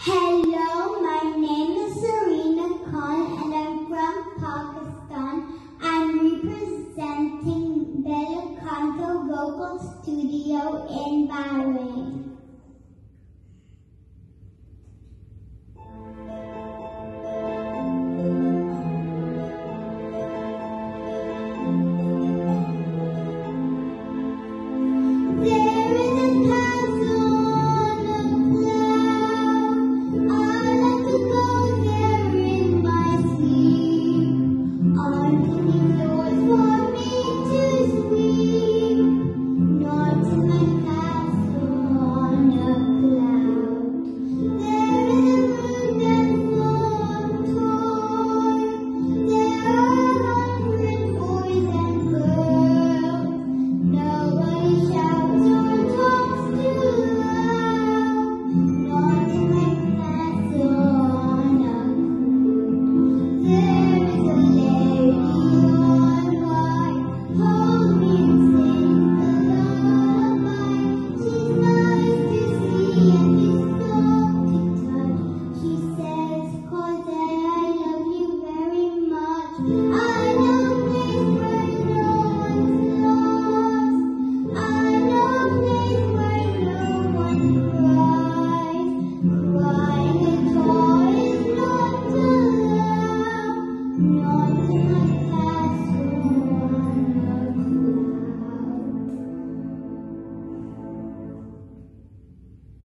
Hello, my name is Serena Khan and I'm from Pakistan. I'm representing Bella Canto Vocal Studio in Bahrain.